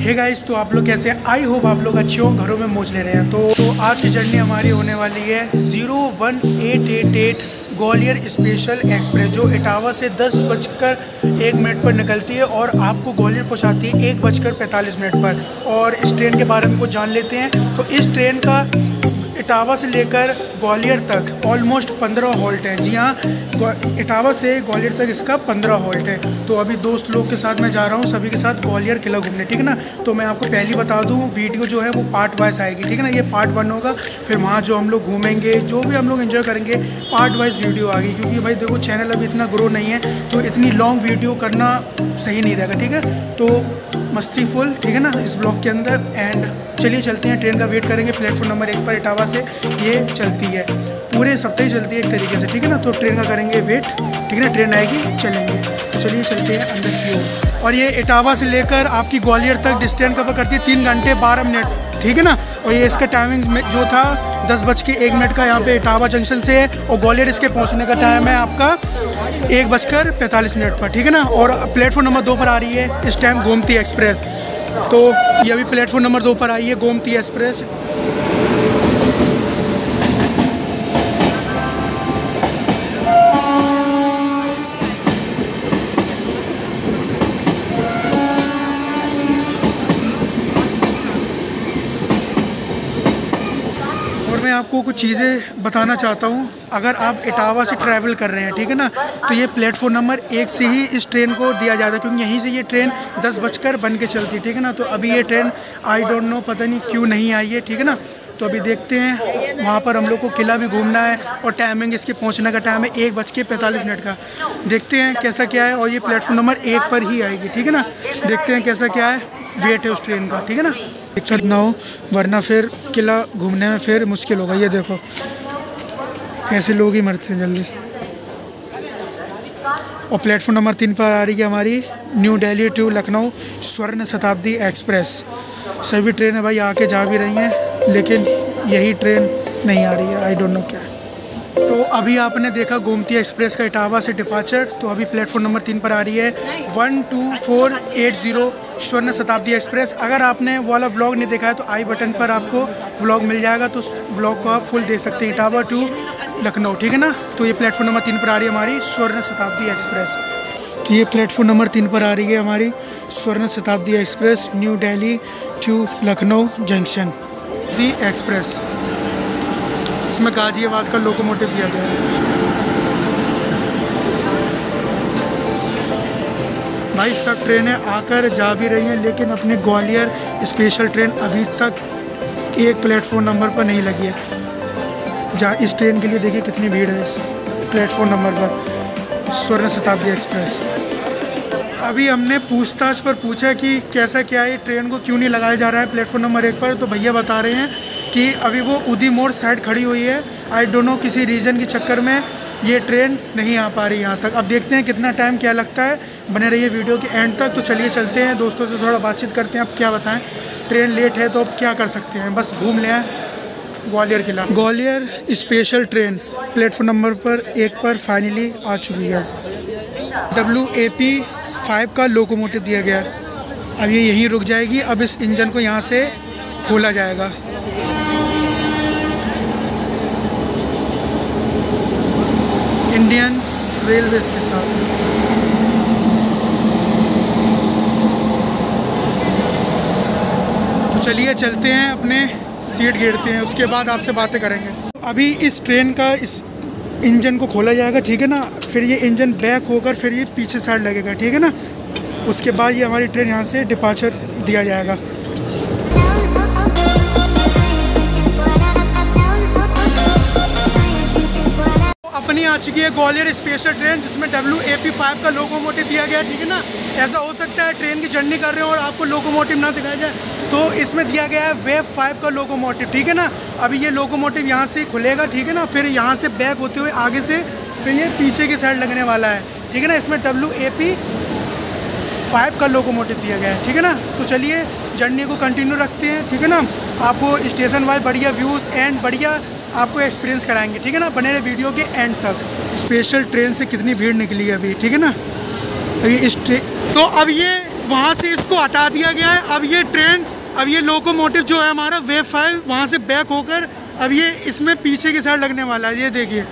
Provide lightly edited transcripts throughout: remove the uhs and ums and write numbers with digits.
Hey guys, तो आप लोग कैसे हैं? आई होप आप लोग अच्छे हो, घरों में मौज ले रहे हैं। तो आज की जर्नी हमारी होने वाली है 01888 ग्वालियर स्पेशल एक्सप्रेस, जो इटावा से 10:01 पर निकलती है और आपको ग्वालियर पहुंचाती है 1:45 पर। और इस ट्रेन के बारे में कुछ जान लेते हैं। तो इस ट्रेन का इटावा से लेकर ग्वालियर तक ऑलमोस्ट 15 हॉल्ट हैं। जी हाँ, इटावा से ग्वालियर तक इसका 15 हॉल्ट है। तो अभी दोस्त लोग के साथ मैं जा रहा हूँ, सभी के साथ ग्वालियर किला घूमने, ठीक है ना। तो मैं आपको पहले बता दूँ, वीडियो जो है वो पार्ट वाइज आएगी, ठीक है ना। ये पार्ट 1 होगा, फिर वहाँ जो हम लोग घूमेंगे, जो भी हम लोग एंजॉय करेंगे, पार्ट वाइज वीडियो आएगी। क्योंकि भाई देखो, चैनल अभी इतना ग्रो नहीं है, तो इतनी लॉन्ग वीडियो करना सही नहीं रहेगा, ठीक है। तो मस्ती फुल, ठीक है ना, इस ब्लॉग के अंदर। एंड चलिए चलते हैं, ट्रेन का वेट करेंगे। प्लेटफॉर्म नंबर 1 पर इटावा से ये चलती है, पूरे सप्ताह ही चलती है एक तरीके से, ठीक है ना। तो ट्रेन का करेंगे वेट, ठीक है ना, ट्रेन आएगी चलेंगे। तो चलिए चलते हैं अंदर की ओर। और ये इटावा से लेकर आपकी ग्वालियर तक डिस्टेंस कवर करती है 3 घंटे 12 मिनट, ठीक है ना। और ये इसका टाइमिंग जो था 10:01 का यहाँ पे इटावा जंक्शन से है, और ग्वालियर इसके पहुँचने का टाइम है आपका 1:45 पर, ठीक है ना। और प्लेटफॉर्म नंबर 2 पर आ रही है इस टाइम गोमती एक्सप्रेस। तो ये अभी प्लेटफॉर्म नंबर 2 पर आई है गोमती एक्सप्रेस। मैं आपको कुछ चीज़ें बताना चाहता हूँ। अगर आप इटावा से ट्रैवल कर रहे हैं, ठीक है ना, तो ये प्लेटफॉर्म नंबर 1 से ही इस ट्रेन को दिया जाता है, क्योंकि यहीं से ये ट्रेन 10:00 बन के चलती है, ठीक है ना। तो अभी ये ट्रेन आई डोंट नो, पता नहीं क्यों नहीं आई है, ठीक है ना। तो अभी देखते हैं, वहाँ पर हम लोग को किला भी घूमना है, और टाइमिंग इसके पहुँचने का टाइम है 1:45 का। देखते हैं कैसा क्या है, और ये प्लेटफॉर्म नंबर 1 पर ही आएगी, ठीक है ना। देखते हैं कैसा क्या है, वेट है उस ट्रेन का, ठीक है ना। चल ना हो, वरना फिर किला घूमने में फिर मुश्किल होगा। ये देखो, ऐसे लोग ही मरते हैं जल्दी। और प्लेटफॉर्म नंबर 3 पर आ रही है हमारी न्यू दिल्ली टू लखनऊ स्वर्ण शताब्दी एक्सप्रेस। सभी ट्रेनें भाई आके जा भी रही हैं, लेकिन यही ट्रेन नहीं आ रही है, आई डोंट नो क्या है। तो अभी आपने देखा गोमती एक्सप्रेस का इटावा से डिपार्चर। तो अभी प्लेटफॉर्म नंबर 3 पर आ रही है 12480 स्वर्ण शताब्दी एक्सप्रेस। अगर आपने वो वाला व्लॉग नहीं देखा है, तो आई बटन पर आपको व्लॉग मिल जाएगा, तो उस व्लॉग को आप फुल देख सकते हैं, इटावा टू लखनऊ, ठीक है ना। तो ये प्लेटफॉर्म नंबर 3 पर आ रही है हमारी स्वर्ण शताब्दी एक्सप्रेस। तो ये प्लेटफॉर्म नंबर 3 पर आ रही है हमारी Swarna Shatabdi express, new Delhi to Lucknow junction the express. इसमें गाजियाबाद का लोकोमोटिव दिया गया है। भाई सब ट्रेनें आकर जा भी रही हैं, लेकिन अपनी ग्वालियर स्पेशल ट्रेन अभी तक एक प्लेटफॉर्म नंबर पर नहीं लगी है। इस ट्रेन के लिए देखिए कितनी भीड़ है इस प्लेटफॉर्म नंबर पर, स्वर्ण शताब्दी एक्सप्रेस। अभी हमने पूछताछ पर पूछा कि कैसा क्या है, ट्रेन को क्यों नहीं लगाया जा रहा है प्लेटफॉर्म नंबर 1 पर। तो भैया बता रहे हैं कि अभी वो उदी मोड़ साइड खड़ी हुई है, आई डोंट नो किसी रीज़न के चक्कर में ये ट्रेन नहीं आ पा रही यहाँ तक। अब देखते हैं कितना टाइम क्या लगता है, बने रहिए वीडियो के एंड तक। तो चलिए चलते हैं, दोस्तों से थोड़ा बातचीत करते हैं। अब क्या बताएं, ट्रेन लेट है तो अब क्या कर सकते हैं, बस घूम ले आए ग्वालियर किला। Gwalior special train platform number पर 1 पर फाइनली आ चुकी है। WAP 5 का लोकोमोटिव दिया गया है। अब ये यहीं रुक जाएगी। अब इस इंजन को यहाँ से खोला जाएगा। इंडियन रेलवेज के साथ। तो चलिए चलते हैं, अपने सीट घेरते हैं, उसके बाद आपसे बातें करेंगे। अभी इस ट्रेन का इस इंजन को खोला जाएगा, ठीक है ना। फिर ये इंजन बैक होकर फिर ये पीछे साइड लगेगा, ठीक है ना। उसके बाद ये हमारी ट्रेन यहाँ से डिपार्चर दिया जाएगा। अपनी आ चुकी है ग्वालियर स्पेशल ट्रेन, जिसमें WAP 5 का लोकोमोटिव दिया गया है, ठीक है ना। ऐसा हो सकता है ट्रेन की जर्नी कर रहे हो और आपको लोकोमोटिव ना दिखाया जाए, तो इसमें दिया गया है वेव 5 का लोकोमोटिव, ठीक है ना। अभी ये लोकोमोटिव यहाँ से खुलेगा, ठीक है ना, फिर यहाँ से बैक होते हुए आगे से फिर ये पीछे की साइड लगने वाला है, ठीक है ना। इसमें WAP 5 का लोकोमोटिव दिया गया है, ठीक है ना। तो चलिए जर्नी को कंटिन्यू रखते हैं, ठीक है ना। आपको स्टेशन वाइज बढ़िया व्यूज़ एंड बढ़िया आपको एक्सपीरियंस कराएंगे, ठीक है ना। बने रहे वीडियो के एंड तक। स्पेशल ट्रेन से कितनी भीड़ निकली है अभी, ठीक है ना। अभी इस ट्रेन तो अब ये वहाँ से इसको हटा दिया गया है। अब ये ट्रेन, अब ये लोकोमोटिव जो है हमारा वेव 5 वहाँ से बैक होकर अब ये इसमें पीछे की साइड लगने वाला है। ये देखिए,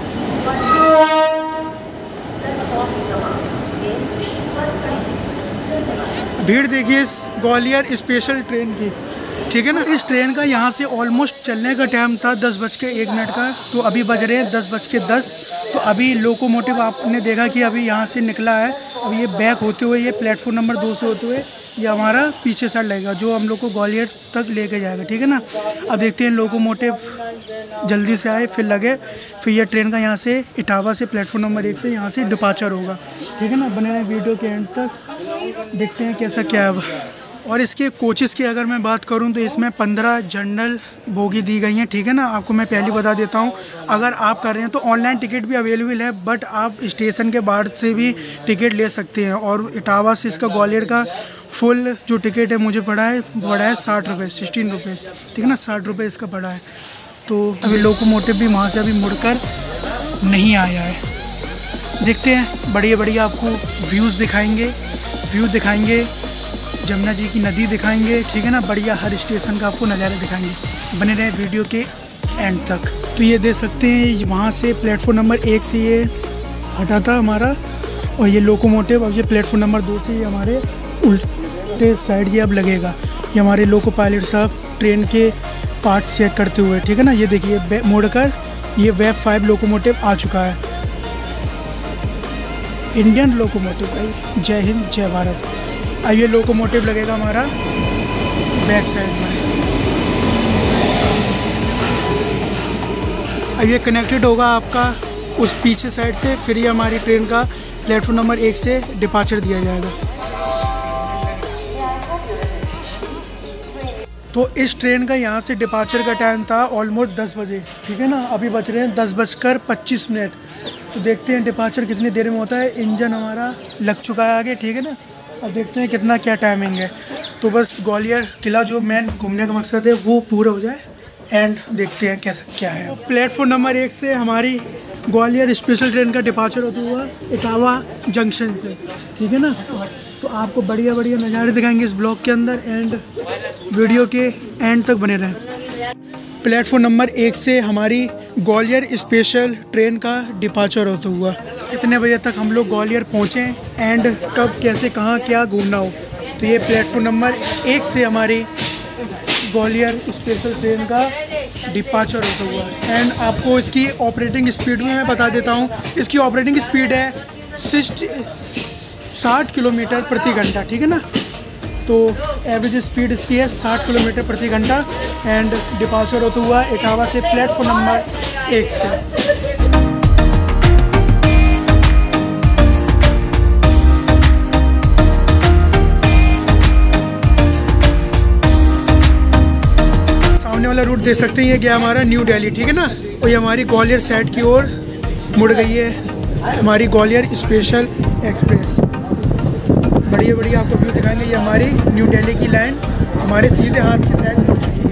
भीड़ देखिए इस ग्वालियर स्पेशल ट्रेन की, ठीक है ना। इस ट्रेन का यहाँ से ऑलमोस्ट चलने का टाइम था 10:01 का, तो अभी बज रहे हैं 10:10। तो अभी लोकोमोटिव आपने देखा कि अभी यहाँ से निकला है। अब ये बैक होते हुए ये प्लेटफॉर्म नंबर 2 से होते हुए ये हमारा पीछे साइड लगेगा, जो हम लोग को ग्वालियर तक लेके जाएगा, ठीक है ना। अब देखते हैं लोकोमोटिव जल्दी से आए फिर लगे, फिर ये ट्रेन का यहाँ से इटावा से प्लेटफॉर्म नंबर 1 से यहाँ से डिपार्चर होगा, ठीक है ना। बने रहे वीडियो के एंड तक, देखते हैं कैसा क्या है। और इसके कोचेस की अगर मैं बात करूं तो इसमें 15 जनरल बोगी दी गई हैं, ठीक है ना। आपको मैं पहले बता देता हूं, अगर आप कर रहे हैं तो ऑनलाइन टिकट भी अवेलेबल है, बट आप स्टेशन के बाहर से भी टिकट ले सकते हैं। और इटावा से इसका ग्वालियर का फुल जो टिकट है मुझे पड़ा है 60 रुपये, 16 रुपीज़, ठीक है ना। 60 रुपये इसका पड़ा है। तो अभी लोकोमोटिव भी वहाँ से अभी मुड़कर नहीं आया है। देखते हैं, बढ़िया बढ़िया आपको व्यूज़ दिखाएंगे, जमुना जी की नदी दिखाएंगे, ठीक है ना। बढ़िया हर स्टेशन का आपको नज़ारा दिखाएंगे। बने रहे वीडियो के एंड तक। तो ये देख सकते हैं वहाँ से प्लेटफॉर्म नंबर 1 से ये हटा था हमारा, और ये लोकोमोटिव अब ये प्लेटफॉर्म नंबर 2 से ये हमारे उल्टे साइड ये अब लगेगा। ये हमारे लोको पायलट साहब ट्रेन के पार्ट चेक करते हुए, ठीक है ना। ये देखिए मोड़कर ये वेव 5 लोकोमोटिव आ चुका है, इंडियन लोकोमोटिव भाई। जय हिंद, जय भारत। अब ये लोकोमोटिव लगेगा हमारा बैक साइड में। अब ये कनेक्टेड होगा आपका उस पीछे साइड से, फिर ये हमारी ट्रेन का प्लेटफॉर्म नंबर 1 से डिपार्चर दिया जाएगा। तो इस ट्रेन का यहाँ से डिपार्चर का टाइम था ऑलमोस्ट 10 बजे, ठीक है ना। अभी बज रहे हैं 10:25। तो देखते हैं डिपार्चर कितनी देर में होता है। इंजन हमारा लग चुका है आगे, ठीक है ना। अब देखते हैं कितना क्या टाइमिंग है। तो बस ग्वालियर किला जो मेन घूमने का मकसद है वो पूरा हो जाए, एंड देखते हैं कैसा क्या है। तो प्लेटफॉर्म नंबर 1 से हमारी ग्वालियर स्पेशल ट्रेन का डिपार्चर होता हुआ इटावा जंक्शन से, ठीक है ना। तो आपको बढ़िया बढ़िया नज़ारे दिखाएंगे इस ब्लॉग के अंदर, एंड वीडियो के एंड तक बने रहें। प्लेटफॉर्म नंबर 1 से हमारी ग्वालियर स्पेशल ट्रेन का डिपार्चर होता हुआ कितने बजे तक हम लोग ग्वालियर पहुँचें, एंड कब कैसे कहाँ क्या घूमना हो। तो ये प्लेटफॉर्म नंबर 1 से हमारी ग्वालियर स्पेशल ट्रेन का डिपार्चर होता हुआ। एंड आपको इसकी ऑपरेटिंग स्पीड भी मैं बता देता हूँ। इसकी ऑपरेटिंग स्पीड है 60 किलोमीटर प्रति घंटा, ठीक है ना। तो एवरेज स्पीड इसकी है 60 किलोमीटर प्रति घंटा, एंड डिपार्चर होता हुआ इटावा से प्लेटफॉर्म नंबर 1 से। वाला रूट देख सकते हैं, ये गया हमारा न्यू दिल्ली, ठीक है ना। और ये हमारी ग्वालियर साइड की ओर मुड़ गई है हमारी ग्वालियर स्पेशल एक्सप्रेस। बढ़िया बढ़िया आपको व्यू दिखाएंगे। ये हमारी न्यू दिल्ली की लाइन हमारे सीधे हाथ की साइड मुड़ चुकी है।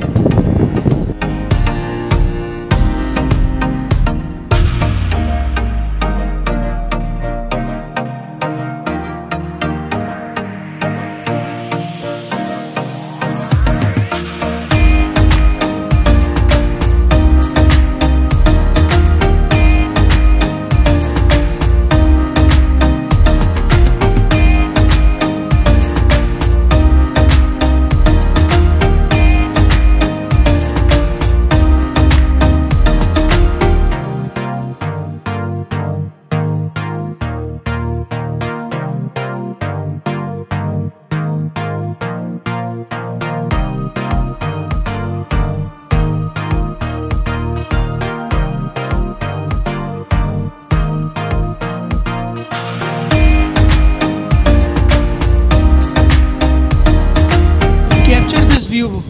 view.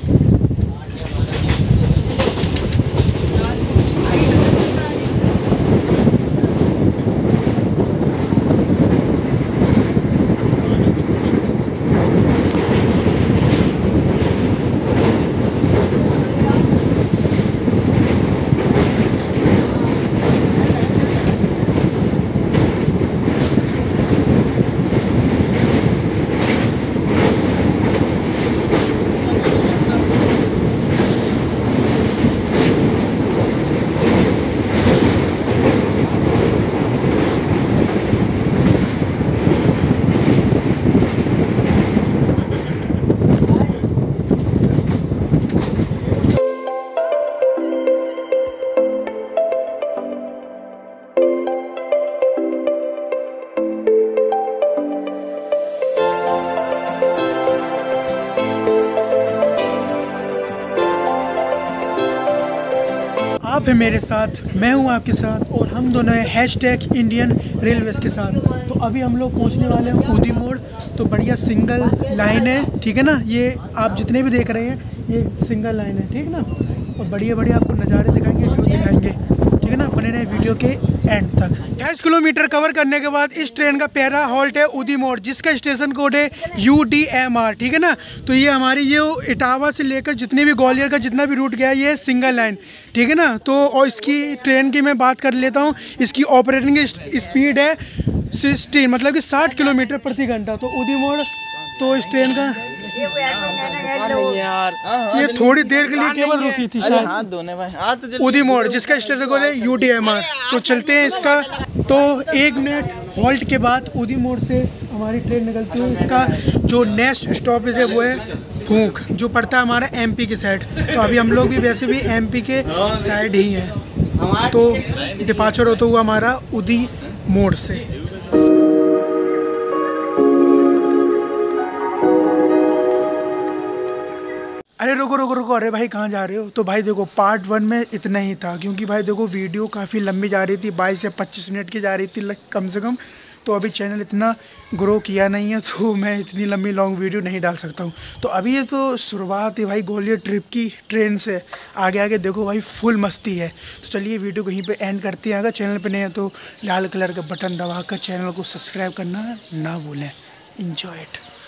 आप हैं मेरे साथ, मैं हूं आपके साथ और हम दोनों हैं हैशटैग इंडियन रेलवेज़ के साथ। तो अभी हम लोग पहुंचने वाले हैं ऊदी मोड़। तो बढ़िया सिंगल लाइन है, ठीक है ना। ये आप जितने भी देख रहे हैं ये सिंगल लाइन है, ठीक है ना। और बढ़िया बढ़िया आपको नज़ारे दिखाएंगे, व्यू दिखाएंगे, ठीक है ना। बने रहे वीडियो के एंड तक। 28 किलोमीटर कवर करने के बाद इस ट्रेन का पहला हॉल्ट है ऊदी मोड़, जिसका स्टेशन कोड है UDMR, ठीक है ना। तो ये हमारी ये इटावा से लेकर जितने भी ग्वालियर का जितना भी रूट गया है ये सिंगल लाइन, ठीक है ना। तो और इसकी ट्रेन की मैं बात कर लेता हूँ। इसकी ऑपरेटिंग स्पीड है 60, मतलब कि 60 किलोमीटर प्रति घंटा। तो ऊदी मोड़ तो इस ट्रेन का ये थोड़ी देर के लिए केवल रुकी थी शायद ऊदी मोड़, जिसका स्टेशन कोड है UDMR। तो चलते हैं इसका। तो 1 मिनट हॉल्ट के बाद ऊदी मोड़ से हमारी ट्रेन निकलती है। इसका जो नेक्स्ट स्टॉपेज है वो है फूंक, जो पड़ता है हमारा MP के साइड। तो अभी हम लोग भी वैसे भी MP के साइड ही हैं। तो डिपार्चर होता हुआ हमारा ऊदी मोड़ से। अरे रुको रुको रुको, अरे भाई कहाँ जा रहे हो? तो भाई देखो पार्ट 1 में इतना ही था, क्योंकि भाई देखो वीडियो काफ़ी लंबी जा रही थी, 22 से 25 मिनट की जा रही थी कम से कम। तो अभी चैनल इतना ग्रो किया नहीं है, तो मैं इतनी लंबी लॉन्ग वीडियो नहीं डाल सकता हूँ। तो अभी ये तो शुरुआत है भाई ग्वालियर ट्रिप की ट्रेन से। आगे आगे देखो भाई फुल मस्ती है। तो चलिए वीडियो कहीं पे एंड करते हैं। अगर चैनल पे नहीं है तो लाल कलर का बटन दबाकर चैनल को सब्सक्राइब करना ना भूलें। Enjoy it.